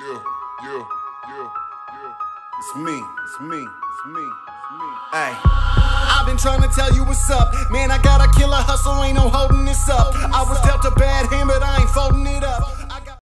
Yeah, yeah, yeah, yeah. It's me, it's me, it's me, it's me. Ay. I've been trying to tell you what's up. Man, I got a killer hustle, ain't no holding this